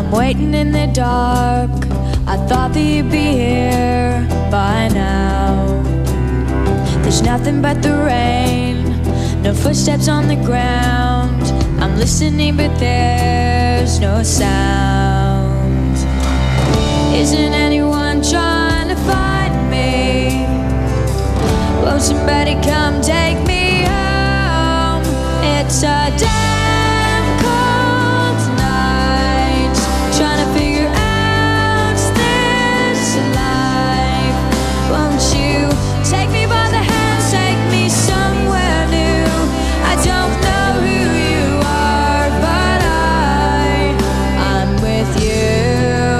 I'm waiting in the dark. I thought that you'd be here by now. There's nothing but the rain, no footsteps on the ground. I'm listening but there's no sound. Isn't anyone trying to find me? Won't somebody come take me home? It's a damn cold night, trying to figure out this life. Won't you take me by the hand, take me somewhere new? I don't know who you are, but I'm with you.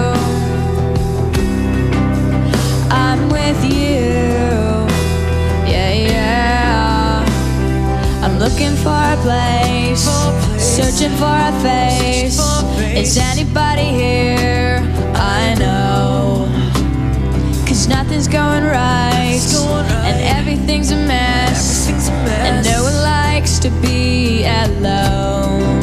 I'm with you. Yeah, yeah. I'm looking for a place, searching for a face. Is anybody here? I know, 'cause nothing's going right, and everything's a mess, and no one likes to be alone.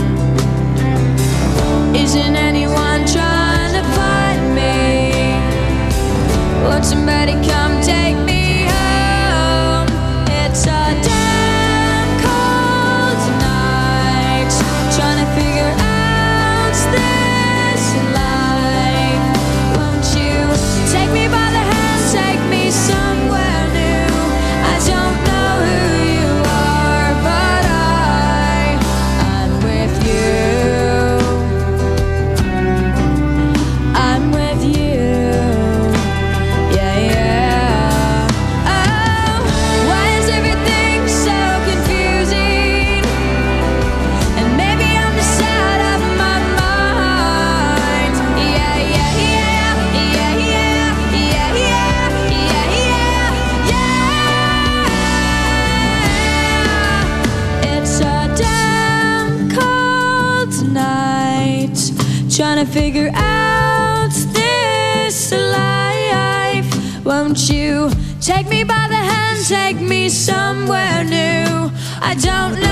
Isn't anyone trying to find me? Won't somebody come take me home? It's a damn cold night, trying to figure out this life. Won't you take me by the hand, take me somewhere new? I don't know who you are, but I'm with you. I'm with you. Yeah, yeah. Oh, why is everything so confusing? And maybe I'm just out of my mind. Yeah, yeah, yeah, yeah, yeah, yeah, yeah, yeah, yeah. It's a damn cold night, trying to figure out this life. Won't you take me by the hand, take me somewhere new? I don't know